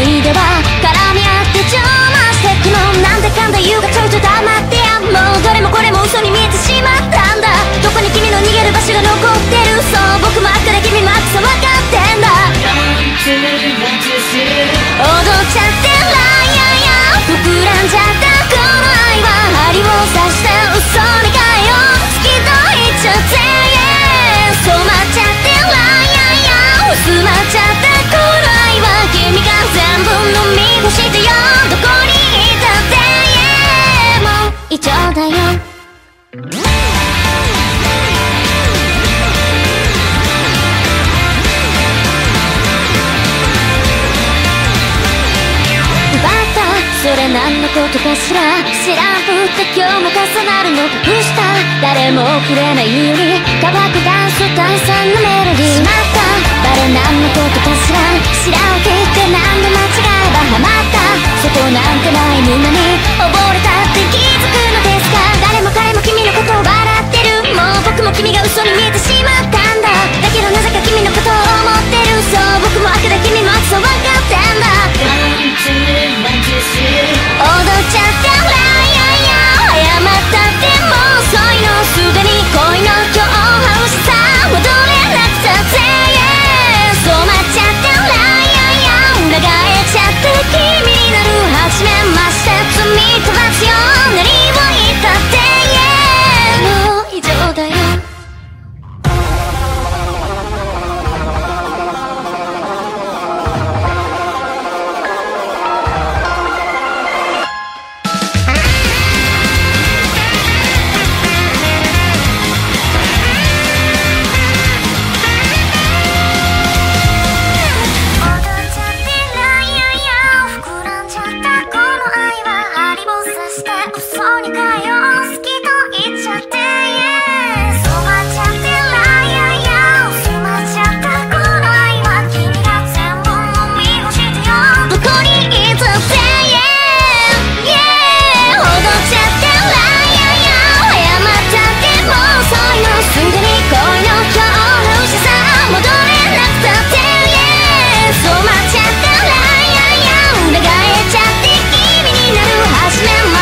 い出は絡み合って邪魔してくのなんだかんだ言うがちょいちょい黙ってやもうどれもこれも嘘に見えてしまったんだどこに君の逃げる場所が残ってるそう僕もあったら君もあってさ分かってんだ踊っちゃってらいやいや膨らんじゃったこの愛は針を刺して嘘に変えよう好きと言っちゃって、yeah、染まっちゃってらいやいや薄まっちゃったこの愛は君が全部飲み干してよどこにいたって、yeah、もう以上だよそれ何のことかしら知らんぷって今日も重なるの隠した誰も触れないように乾くダンス炭酸のメロディーしまった誰何のことかしら知らんけって何度間違えばハマったそこなんてない沼に溺れたって気づくのですか誰も彼も君のことを笑ってるもう僕も君が嘘に見えてしまったんだだけどなぜか君のことを思ってるそう僕も悪だ君も悪そう分かってんだ踊っちゃってらいやいや謝ったってもう遅いのすでに恋の今日はしさ戻れなくたって、yeah、染まっちゃってらいやいや裏返っちゃって君になる初めまして罪飛ばすよ何を言ったって、yeah、もう以上だよ初め